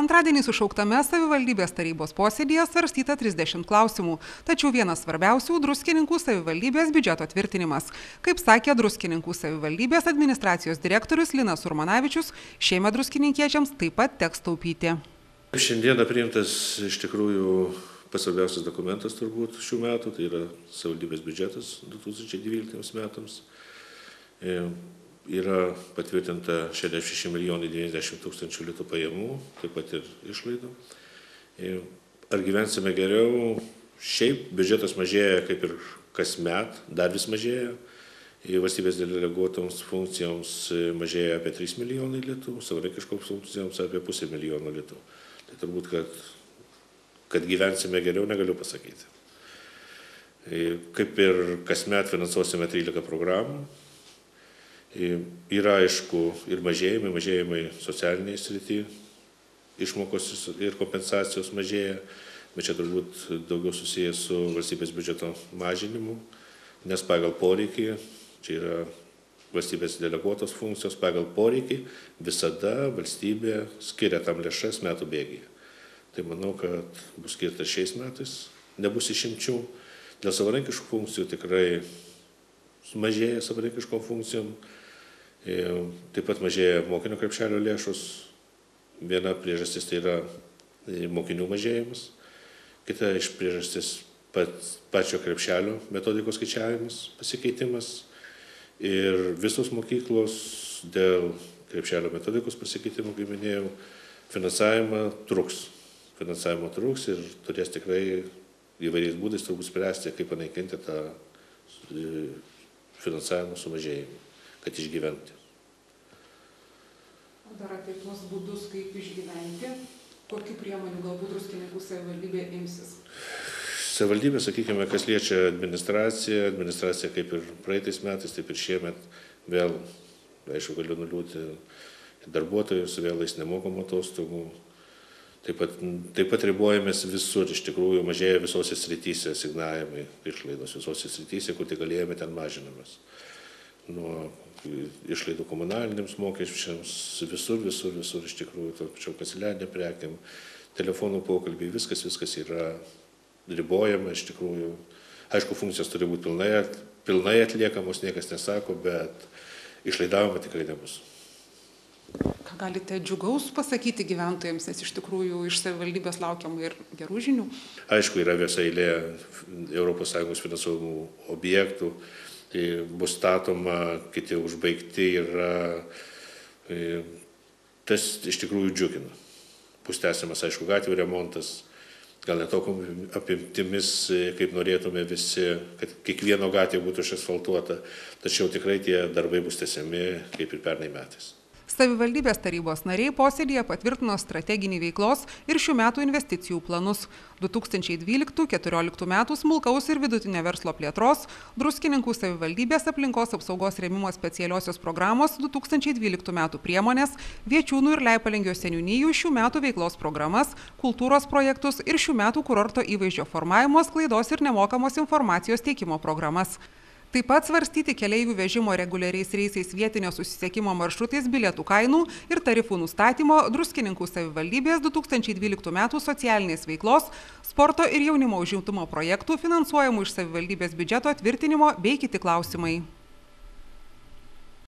Antradienį sušauktame savivaldybės tarybos posėdyje svarstyta 30 klausimų, tačiau vienas svarbiausių – Druskininkų savivaldybės biudžeto tvirtinimas. Kaip sakė Druskininkų savivaldybės administracijos direktorius Linas Urmanavičius, šiemet druskininkiečiams taip pat teks taupyti. Šiandieną priimtas iš tikrųjų pats svarbiausias dokumentas turbūt šių metų, tai yra savivaldybės biudžetas 2012 metams. Yra patvirtinta 66 milijonai 90 tūkstančių litų pajamų, taip pat ir išlaidų. Ar gyvensime geriau? Šiaip biudžetas mažėja kaip ir kasmet, dar vis mažėja. Valstybės deleguotoms funkcijoms mažėja apie 3 milijonai litų, savarankiškoms funkcijoms apie 0,5 milijono litų. Tai turbūt, kad gyvensime geriau, negaliu pasakyti. Kaip ir kasmet finansuosime 13 programų. Yra aišku ir mažėjimai socialiniai srity, išmokos ir kompensacijos mažėja, bet čia turbūt daugiau susijęs su valstybės biudžeto mažinimu, nes pagal poreikį, čia yra valstybės deleguotos funkcijos, pagal poreikį visada valstybė skiria tam lėšas metų bėgyje. Tai manau, kad bus skirta šiais metais, nebus išimčių. Dėl savarankiškų funkcijų tikrai mažėja savarankiškom funkcijom. Taip pat mažėja mokinio krepšelio lėšos. Viena priežastis tai yra mokinių mažėjimas. Kita iš priežastis pačio krepšelio metodikos skaičiavimas, pasikeitimas. Ir visos mokyklos dėl krepšelio metodikos pasikeitimų, kaip minėjau, finansavimo truks ir turės tikrai įvairiais būdais turbūt spręsti, kaip panaikinti tą finansavimo sumažėjimą, kad išgyventi. Dar apie tuos būdus, kaip išgyventi, kokių priemonių galbūt Druskininkų savivaldybė imsis? Savivaldybė, sakykime, kas liečia administracija kaip ir praeitais metais, taip ir šiemet vėl, aišku, galiu nuliūti darbuotojus, vėl eis nemokamų atostogų. Taip pat ribojamės visur, iš tikrųjų mažėja visose srityse asignavimai, išlaidos visose srityse, kur tik galėjome, ten mažinamės. Nuo išlaidų komunaliniams mokesčiams, visur iš tikrųjų, tačiau kanceliarinė prekiam, telefonų pokalbiai, viskas yra ribojama, iš tikrųjų. Aišku, funkcijos turi būti pilnai atliekamos, niekas nesako, bet išlaidavimo tikrai nebus. Ką galite džiugaus pasakyti gyventojams, nes iš tikrųjų iš savivaldybės laukiama ir gerų žinių? Aišku, yra visa eilė ES finansuojamų objektų. Bus statoma, kiti užbaigti yra, tas iš tikrųjų džiugina. Bus tęsiamas, aišku, gatvių remontas, gal ne tokiom apimtimis, kaip norėtume visi, kad kiekvieno gatvė būtų išasfaltuota, tačiau tikrai tie darbai bus tęsiami kaip ir pernai metais. Savivaldybės tarybos nariai posėdyje patvirtino strateginį veiklos ir šių metų investicijų planus. 2012-2014 metų smulkaus ir vidutinio verslo plėtros, Druskininkų savivaldybės aplinkos apsaugos rėmimo specialiosios programos 2012 metų priemonės, Viečiūnų ir Leipalingio seniūnijų šių metų veiklos programas, kultūros projektus ir šių metų kurorto įvaizdžio formavimo, sklaidos ir nemokamos informacijos teikimo programas. Taip pat svarstyti keleivių vežimo reguliariais reisais vietinio susisiekimo maršrutais bilietų kainų ir tarifų nustatymo, Druskininkų savivaldybės 2012 metų socialinės veiklos, sporto ir jaunimo užimtumo projektų finansuojamų iš savivaldybės biudžeto tvirtinimo bei kiti klausimai.